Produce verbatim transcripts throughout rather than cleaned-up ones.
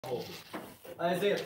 Aiziet!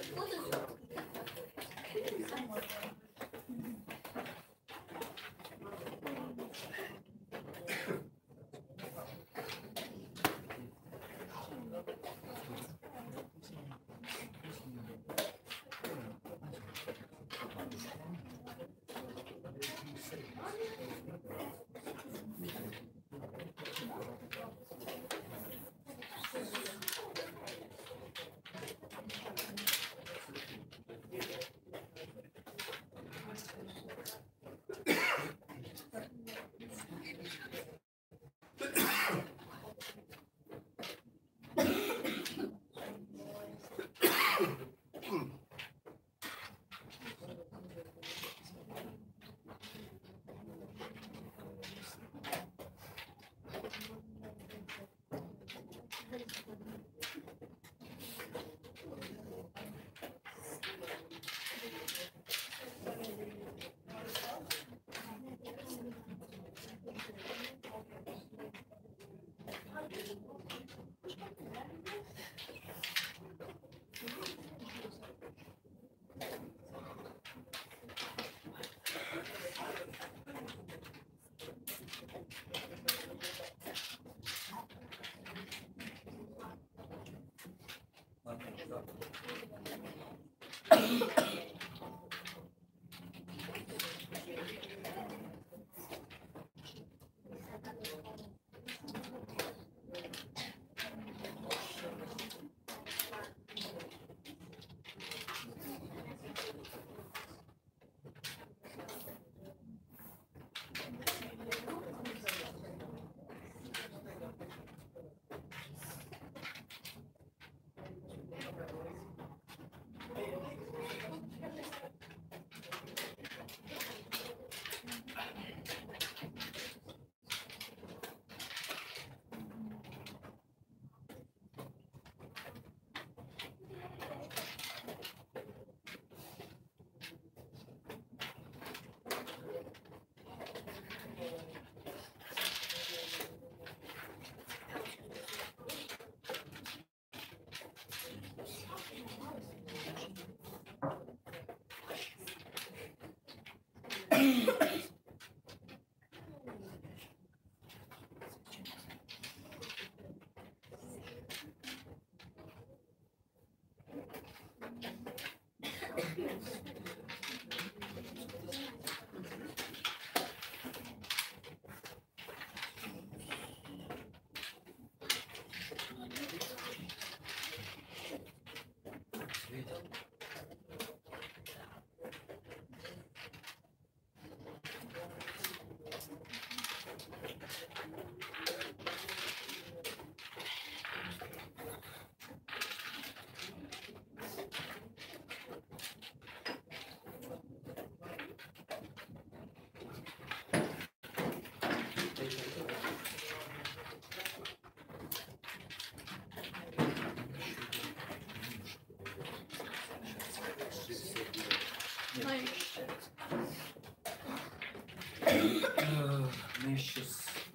Mēs šis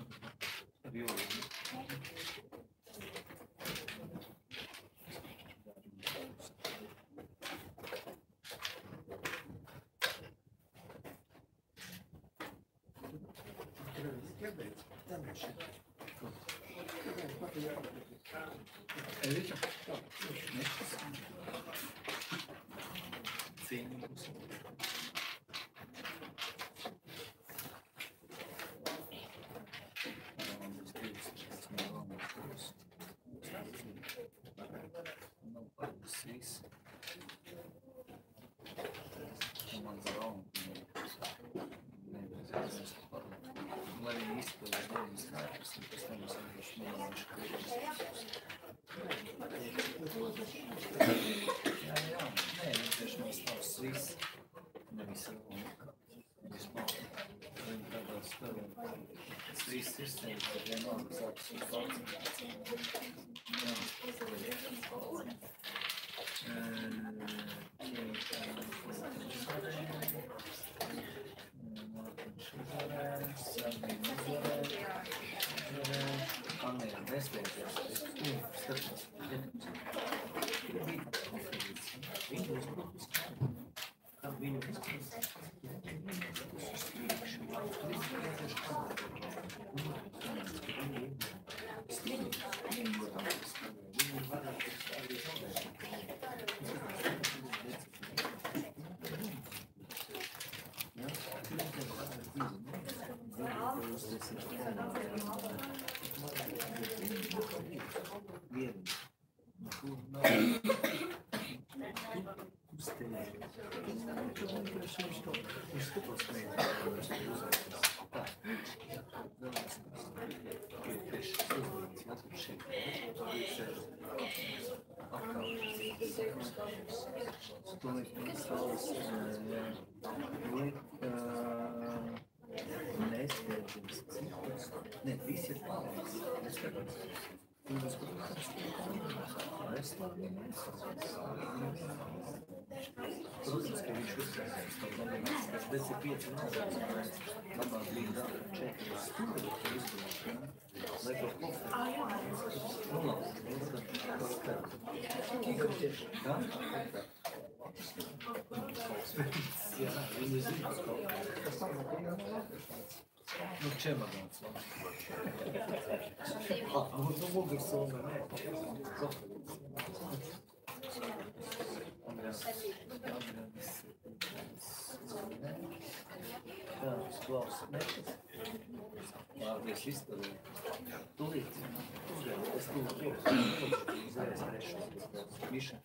rīli. kad vienkārši to viņš skatos mēģināt. Tā. Ir tieši uzlīdz, jā, tur šeit. Atkal. Tu liek savas, liek nestēdzības citus. Ne, visi ir pārējais. Neskatās. Tu neskatās. Es labi nesakās. Protams, ka viņš uzsākās to domājās, kas bez ir pieci naudas, labāk bija dara četri stūri, ka izglāši, ja? Lai to klopē. Nu, labi, es tad kaut kā. Kā? Jā, viņi zina kaut kā. Kas tam nav? Nu, čemadons. Ah, nu, nu, mugas sona, nē. Tā, klaus, nešas. Vārdies izstarīja. Tūlīt, uzgāju, es tūlīt priekšu. Uzgājas trešas. Miša.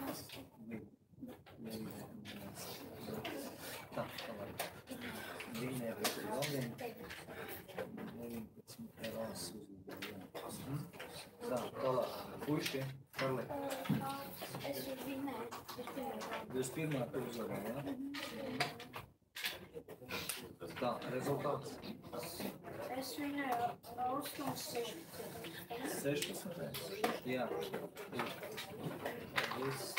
Tā, tālāk. Viņai ir vēl viena. deviņpadsmit valsts uzgāja. Tā, tālāk. Puiši, Karli. Es vinēju, es pirmā. Jūs pirmā tu uzvarēja, jā? Tā, rezultāts? Es vinēju austrums sešpadsmit. sešpadsmit? Jā. Viss.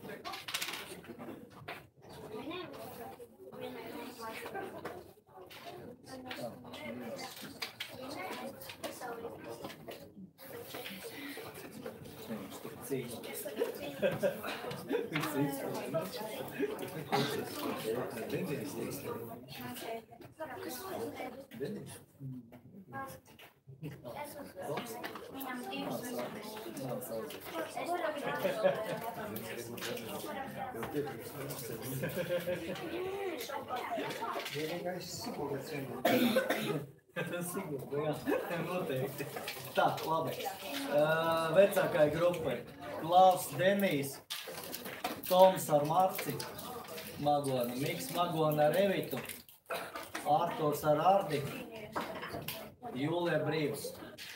Cīņa. Denis Denis? Viņam divas Vienīgais Sigulda cienīt. Sigulda, jā, noteikti. Tā, labi. Uh, vecākai grupai. Klaus, Denis, Toms ar Marci, Magona, Miks Magona ar Evitu, Arturs ar Ardi, Jūlija Brīvs.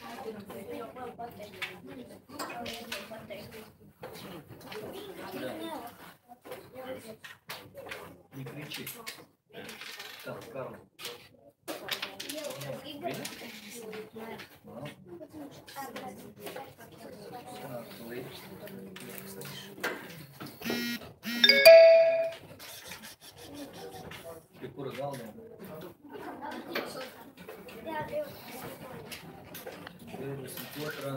Не кричи. Так, Карл. Видно? Так, вы. Ты кура галная? divdesmit otrā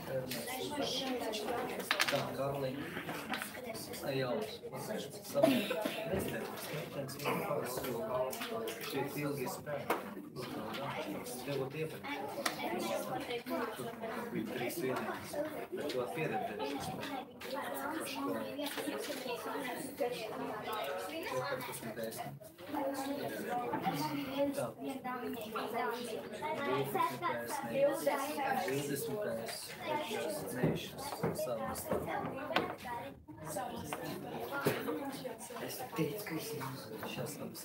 Tā, Karli. Jā, samīt. Nestēdz, viņa pārsū. Šeit ilgi spēki. Devot iepriekš. Tur bija trīs vienības. Bet to pieredzējuši. četrpadsmit. Tā. divdesmitais. Nešas. Samas. Es teicu, ka es nezinu. Šās labas.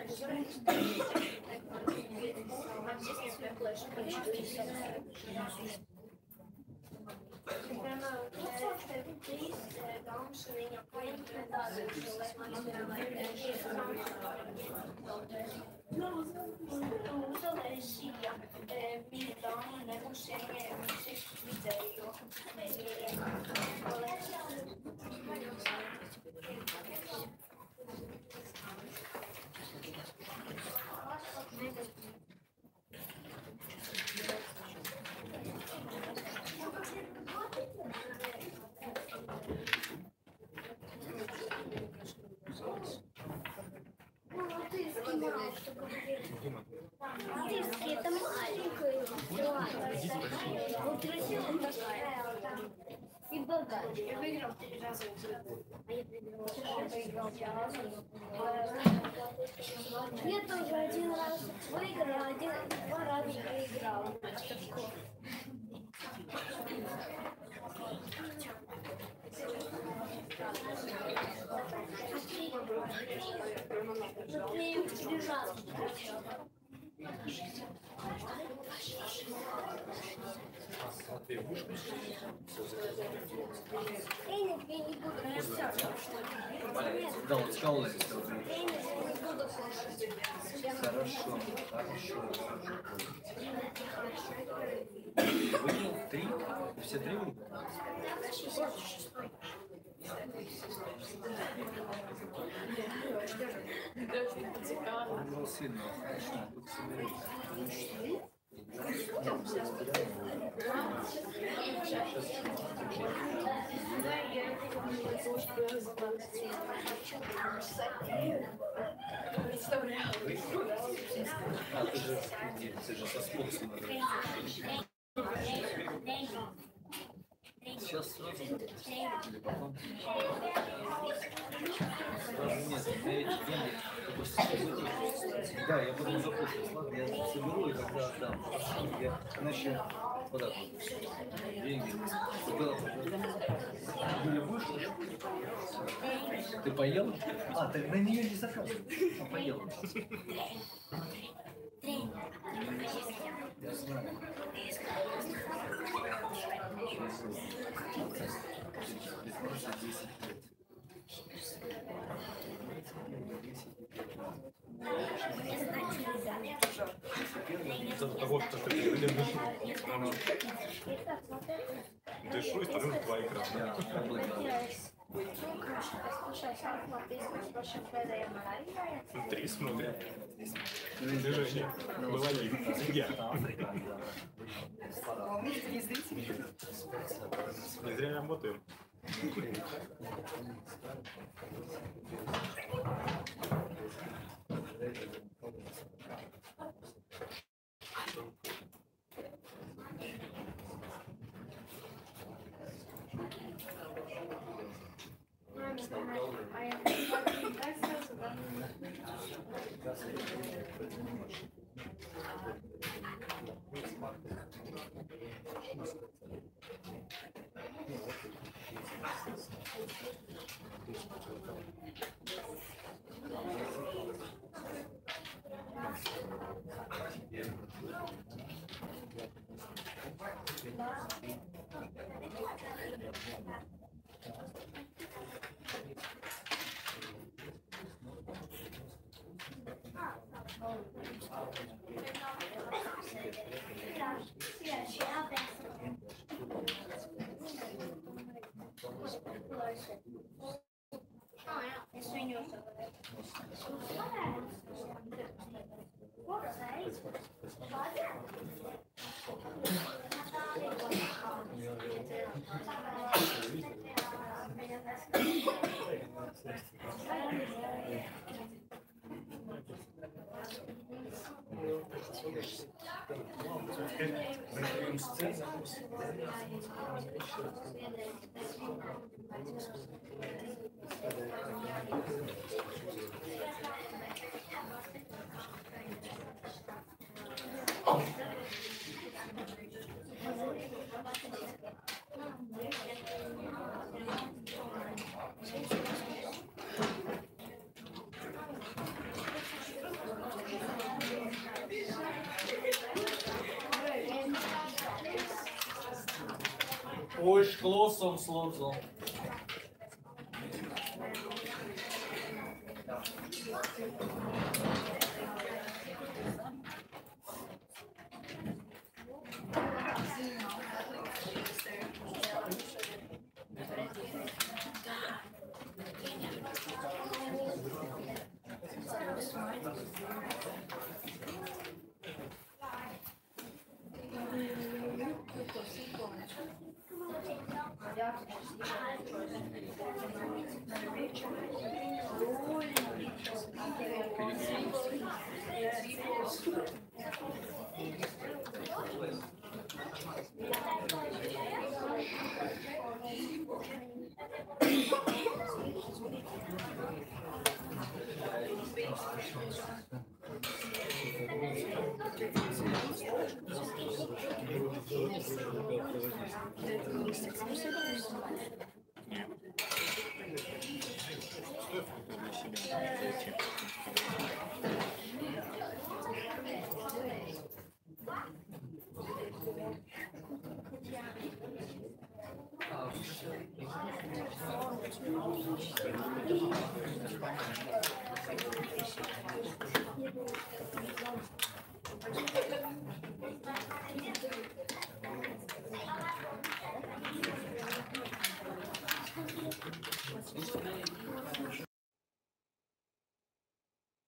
Это маленькая. Вот красивая такая. И богач. Я выиграл три раза. А я выиграл. Я выиграл три раза. Я тоже один раз выиграл, один, два раза проиграл. Да, вот сказал здесь. Хорошо, хорошо. Выиграл три? Все три выиграли? Ну, сильно. Тут соберись. А, ты же, ты же со спокойствием. Сейчас сразу или потом? Сразу нет, на эти деньги только соберу. Да, я потом запустил, ладно, я соберу и когда отдам. Я, иначе вот так вот. Деньги. Юля, будешь? Ты поел? А, ты на нее не заказывал, а поел. Я знаю. Вот что ты дышу. Дышу и смотрю на твои экраны. Три смотрят. Движение. Выводи. Я. Не зря работаем. Ausschlossen Slotzo.